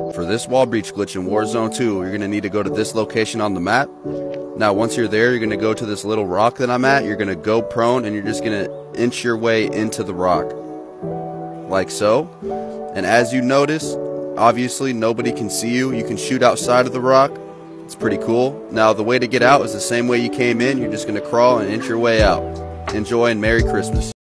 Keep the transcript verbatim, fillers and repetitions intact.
For this wall breach glitch in Warzone two, you're going to need to go to this location on the map. Now once you're there, you're going to go to this little rock that I'm at. You're going to go prone and you're just going to inch your way into the rock. Like so. And as you notice, obviously nobody can see you. You can shoot outside of the rock. It's pretty cool. Now the way to get out is the same way you came in. You're just going to crawl and inch your way out. Enjoy and Merry Christmas.